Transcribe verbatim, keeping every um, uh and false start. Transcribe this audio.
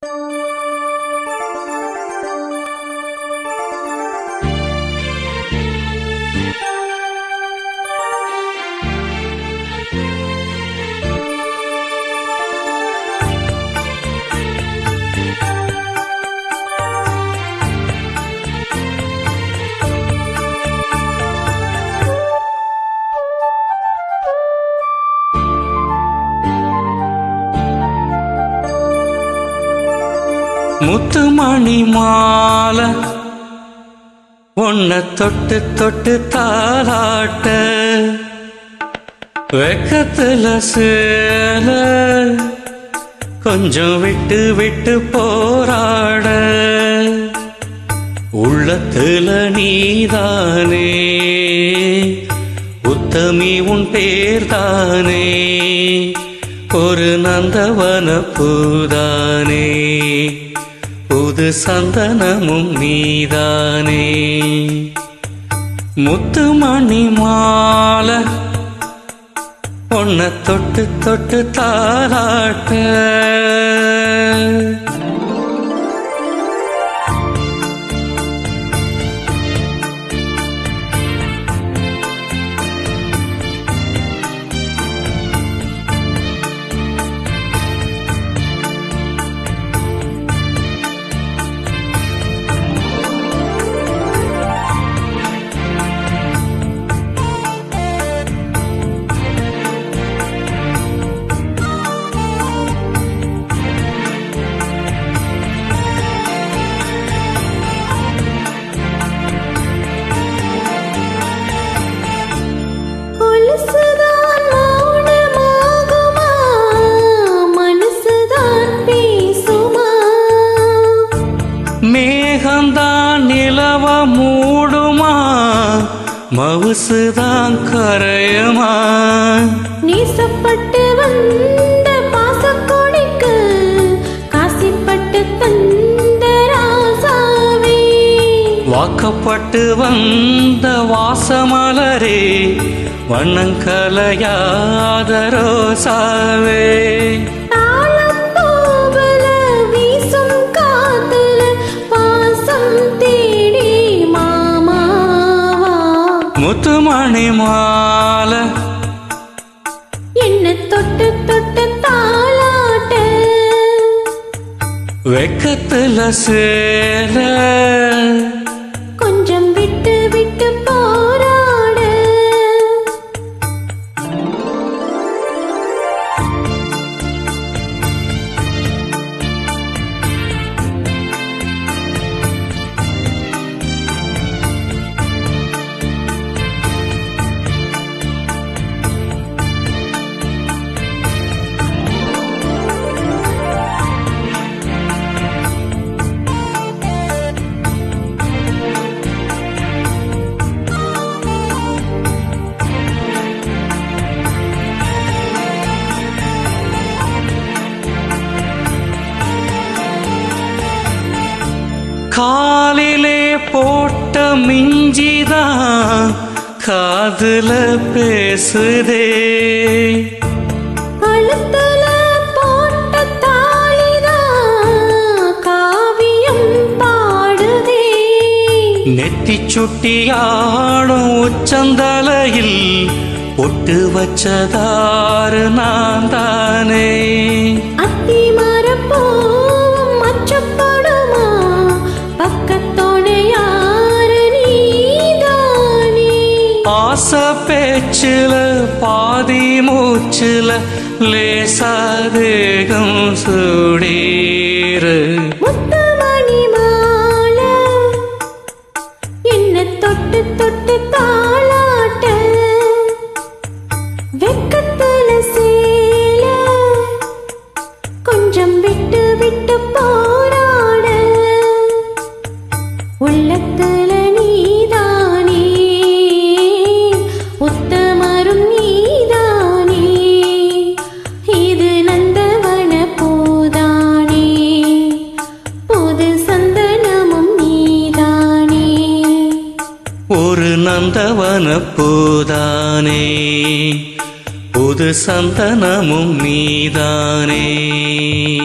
முத்து மணி மாலை உன்னை தொட்டு தொட்டு தாலாட்ட வெக்கத்துல சேல கொஞ்சம் விட்டு விட்டு போராட உள்ளத்துல நீதானே உத்தமி உன் பேர்தானே ஒரு நந்தவன பூதானே புது சந்தனமும் நீதானே முத்து மணி மாலை உன்னை தொட்டு தொட்டு தாலாட்ட மேகந்தான் நிலவ மூடுமா மவுசுதான் கரையுமா நீசப்பட்டு வந்த பாசக்கொடிக்கு காசிப்பட்டு தந்த ராசாவே வாக்கப்பட்டு வந்த வாசமலரே வண்ணங்கலையாத ரோசாவே முத்து மணி மாலை என்ன தொட்டு தொட்டு தாலாட்ட வெக்கத்துல சேல கொஞ்சம் விட்டு விட்டு போராட காலிலே போட்ட மிஞ்சிதான் காதுல பேசுதே கழுத்துல போட்ட தாளிதான் காவியம் பாடுதே நெத்தி சுட்டியாடும் உச்சந்தலையில் பொட்டு வச்சதாறு நான் தானே அத்தி மரப்பூவும் மச்சப்படுமா பக்கத்தோட யாரு நீதானே ஆசை பேச்சுல பாதி மூச்சுல லேசாதேகம் சுடீரு முத்து மணி மாலை என்ன தொட்டு தொட்டு தாலாட்ட வெக்கத்துல சேல கொஞ்சம் விட்டு விட்டு போராட உள்ளத்துல நீதானே உத்தமரும் நீதானே இது நந்தவன பூதானே புது சந்தனமும் நீதானே ஒரு நந்தவன பூதானே புது சந்தனமும் நீதானே.